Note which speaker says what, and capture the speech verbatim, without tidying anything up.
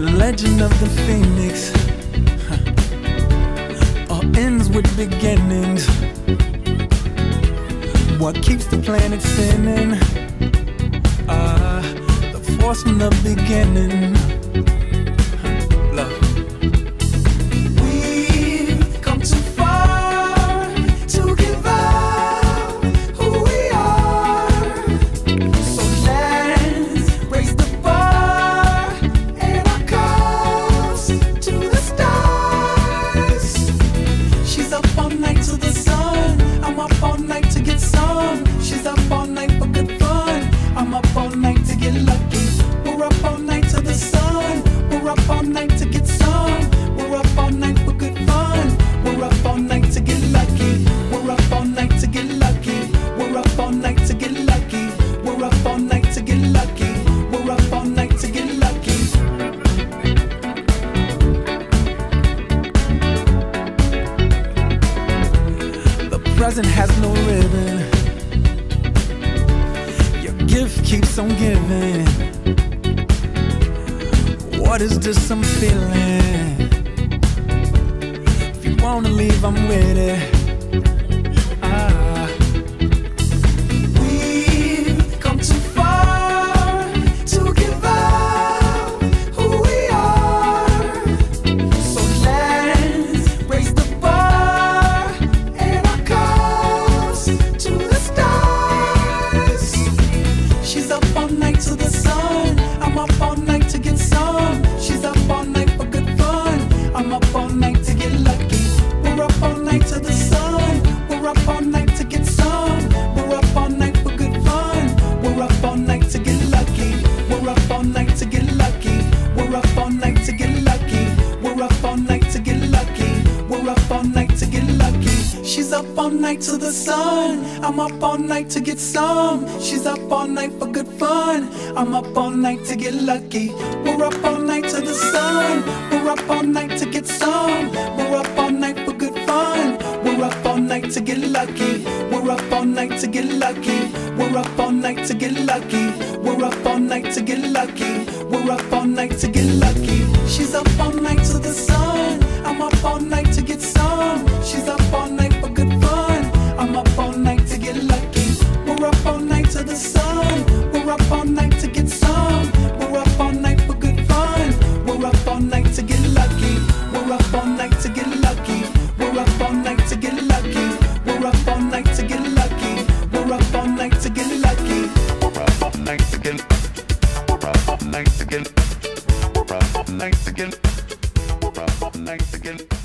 Speaker 1: Legend of the Phoenix, huh. All ends with beginnings. What keeps the planet spinning? Ah, uh, the force from the beginning. Huh. Love. We've come too far to give up who we are. So let's raise the bar and our cups to the stars. She's up all night to the sun. I'm up all night to get some. She's up all night for good fun. I'm up all night to get lucky. We're up all night to the sun. We're up all night to get some. We're up all night for good fun. We're up all night to get lucky. We're up all night to get lucky. We're up all night to get lucky. We're up all night to get lucky. We're up all night to get lucky. The present has no ribbon. Gift keeps on giving. What is this I'm feeling? If you wanna leave, I'm with it. Ah. We've come too far to give up who we are. So let's raise the bar and our cups to the stars. She's up all night to the sun. I'm up all night to get some. She's up all night for good fun. I'm up all night to get lucky. We're up all night to the sun. We're up all night to get some. We're up all night for good fun. We're up all night to get lucky. We're up all night to get lucky. We're up all night to get lucky. We're up all night to get lucky. We're up all night to get lucky. She's up all night to the sun. I'm up all night to get some. She's up all night for good fun. I'm up all night to get lucky. We're up all night to the sun. We're up all night to get some. We're up all night for good fun. We're up all night to get lucky. We're up all night to get lucky. We're up all night to get lucky. We're up all night to get lucky. We're up all night to get lucky. She's up all night to the sun. I'm up all night to get some. She's up all night for good fun. I'm up all night to get lucky. We're up all night to the sun. We're up all night to get some. We're up all night for good fun. We're up all night to get lucky. We're up all night to get lucky. We're up all night to get lucky. We're up all night to get lucky. We're up all night to get lucky.
Speaker 2: We're up all night to get. We're up all night to get. We're up all night to get. We're up all night to get.